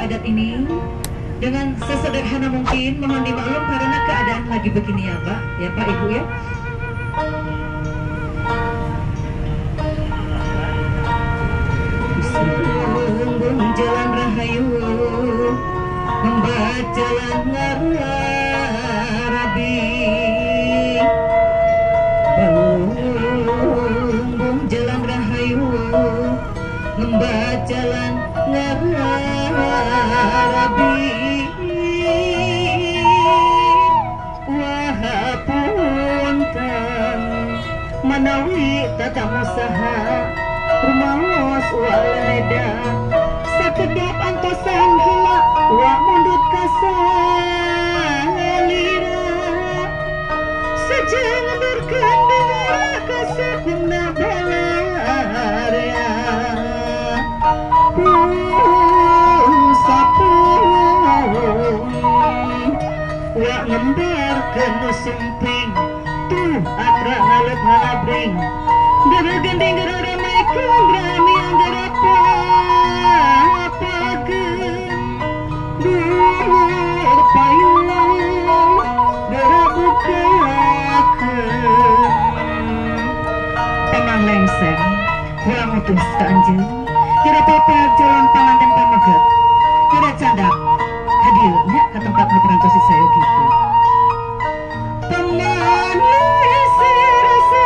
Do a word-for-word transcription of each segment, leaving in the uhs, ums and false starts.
adat ini dengan sesederhana mungkin. Mohon dimaklum karena keadaan lagi begini ya Pak, ya Pak Ibu ya. Bismillah jalan rahayu membaca jalan ngarabi bangun jalan rahayu membaca jalan ngarabi wahapunten manawi tatang usaha rumaos waleda sakedap antosan heula wa mundut kasalira sajeng ndurkeun dewa kasakuna balarea wa ngembarkeun nu sumping tuh atra ngalet ngalabring gara gending gara ramaikeun rami anggara papakeun dur payung gara bukakeun pamang lengser kurang utus ka anjeun gara pepek jalan panganten pamegat gara candak hadir nya ke tempat ngeperantos si saya gitu teman lesir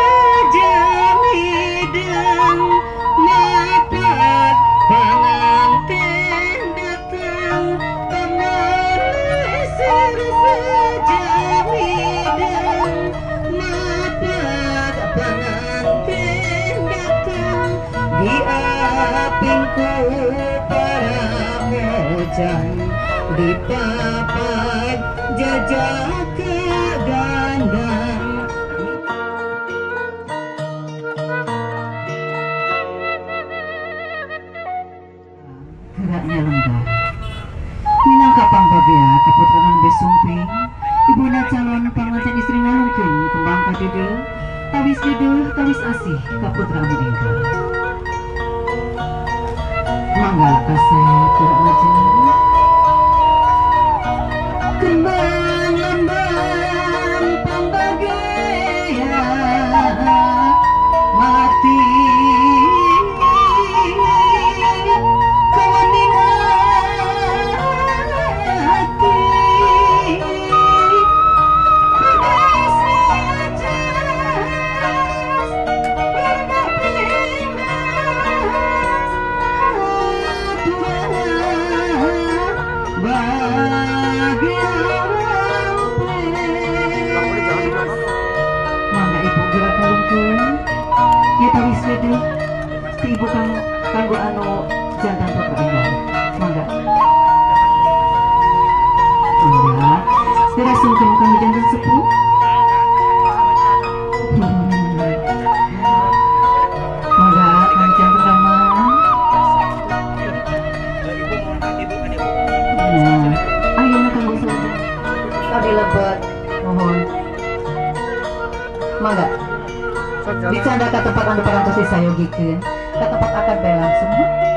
sejamidang mapat panganten datang teman lesir sejamidang mapat panganten datang diapinku para mojan di papat jajak ke gandang geraknya lembah minangka pangbabea kaputranan besumping ibuna calon panganten istri ngalungkeun kembang kadeudeung tawis deudeuh tawis asih kaputra meninggal mangga kaset gerak ngajeng kembang lembang pangbagea mati kawaning hati pedas ajas warna penas bahagia mangga ibu gerak kalungkeun ya tawis deudeuh ti ibu kang kanggo anu jantan putra indah mangga mangga gerak sungkem kang jantan sepuh mangga kanjeng pertama ayeuna kanggo saja tadi lebet mohon mangga dicanda ke tempat anu parantos disayogikeun ke tempat akad bae langsung